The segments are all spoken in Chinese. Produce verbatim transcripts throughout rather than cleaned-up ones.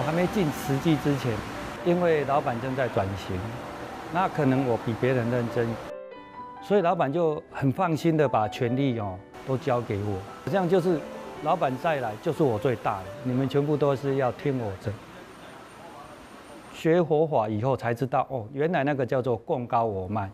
还没进慈济之前，因为老板正在转型，那可能我比别人认真，所以老板就很放心的把权力哦都交给我，这样就是老板再来就是我最大的，你们全部都是要听我的。学佛法以后才知道哦，原来那个叫做共高我慢。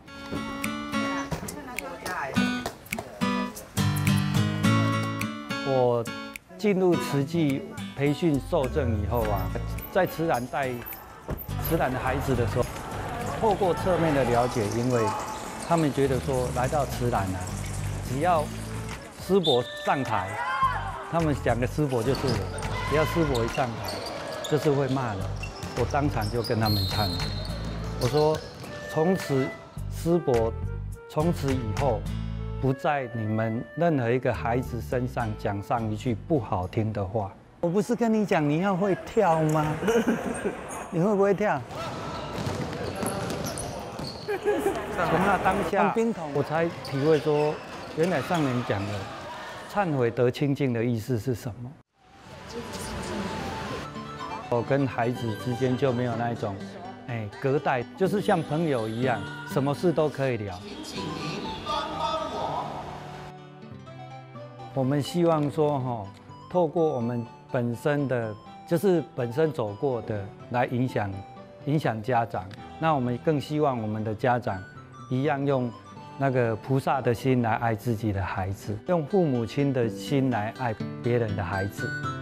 我进入慈济培训受证以后啊，在慈兰带慈兰的孩子的时候，透过侧面的了解，因为他们觉得说来到慈兰啊，只要师伯上台，他们讲的师伯就是我，只要师伯一上台，就是会骂人。我当场就跟他们唱，我说从此师伯从此以后不在你们任何一个孩子身上讲上一句不好听的话。我不是跟你讲你要会跳吗？你会不会跳？从那当下，我才体会说，原来上人讲的忏悔得清净的意思是什么。我跟孩子之间就没有那一种，哎，隔代，就是像朋友一样，什么事都可以聊。我们希望说，哈，透过我们本身的，就是本身走过的，来影响影响家长。那我们更希望我们的家长一样用那个菩萨的心来爱自己的孩子，用父母亲的心来爱别人的孩子。